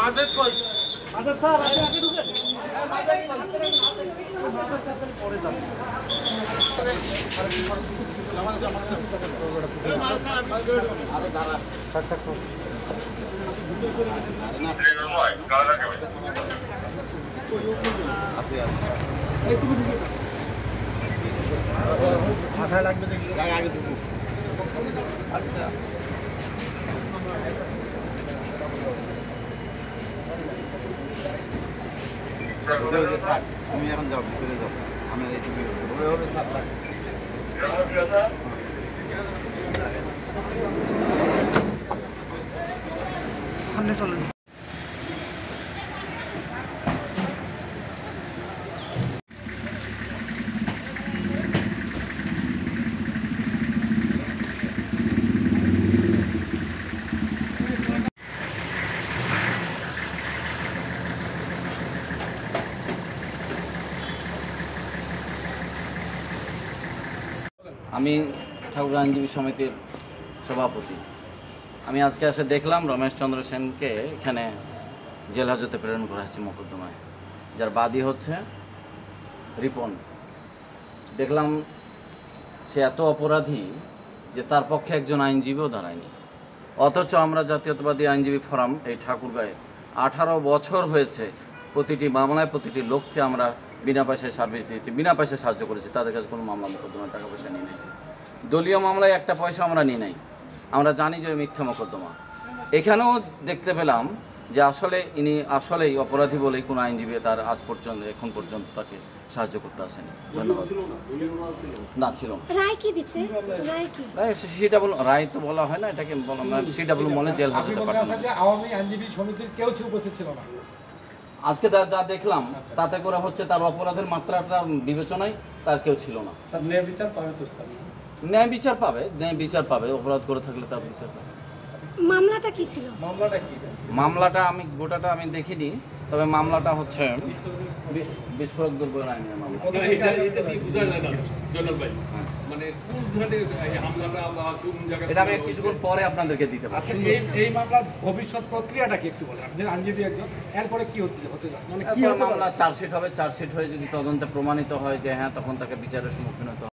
মাথায় লাগবে দেখি আগে ঢুকু আস্তে আস্তে তুমি এখন যাও ভিতরে যাও আমি এইটুকু হবে স্যার সামনে চলেন। আমি ঠাকুর আইনজীবী সমিতির সভাপতি। আমি আজকে এসে দেখলাম রমেশ চন্দ্র সেনকে এখানে জেল হাজতে প্রেরণ করা হয়েছে মোকদ্দমায়, যার বাদী হচ্ছে রিপন। দেখলাম সে এত অপরাধী যে তার পক্ষে একজন আইনজীবীও দাঁড়ায়নি। অথচ আমরা জাতীয়তাবাদী আইনজীবী ফোরাম এই ঠাকুরগাঁয়ে 18 বছর হয়েছে প্রতিটি মামলায় প্রতিটি লোককে আমরা বিনা পয়সায় সার্ভিস দিয়েছি, বিনা পয়সায় সাহায্য করেছি। তাদের কাছে কোনো মামলা মোকদ্দমায় টাকা পয়সা নিয়ে নেই, দলীয় মামলায় একটা পয়সা আমরা নিই নাই। আমরা জানি যে মিথ্যা মোকদ্দমা। এখানেও দেখতে পেলাম যে আসলে ইনি আসলেই অপরাধী বলেই কোনো আইনজীবী তার আজ পর্যন্ত এখন পর্যন্ত তাকে সাহায্য করতে আসেনি। ধন্যবাদ। না ছিল সেটা বলো, রায় তো বলা হয় না, এটাকে সেটা বলো মনে জেল হাজতে পাঠানো। আওয়ামী আইনজীবী সমিতির কেউ উপস্থিত ছিল না আজকে যা দেখলাম তাতে করে হচ্ছে তার অপরাধের মাত্রাটা বিবেচনায় তার কেউ ছিল না। ন্যায় বিচার পাবে তো স্যার? ন্যায় বিচার পাবে, অপরাধ করে থাকলে তার বিচার পাবে। মামলাটা কি ছিল? মামলাটা আমি গোটাটা আমি দেখিনি, তবে মামলাটা হচ্ছে বিস্ফোরক দ্রব্য আইনের মামলা। এটা আমি কিছুক্ষণ পরে আপনাদেরকে দিতে পারি। এই মামলার ভবিষ্যৎ প্রক্রিয়াটা কি একটু বলেন? আপনি আইনজীবী একজন, এরপরে কি হতে যাচ্ছে? মামলা চার্জশিট হবে, চার্জশিট হয়ে যদি তদন্তে প্রমাণিত হয় যে হ্যাঁ, তখন তাকে বিচারের সম্মুখীন হতে হবে।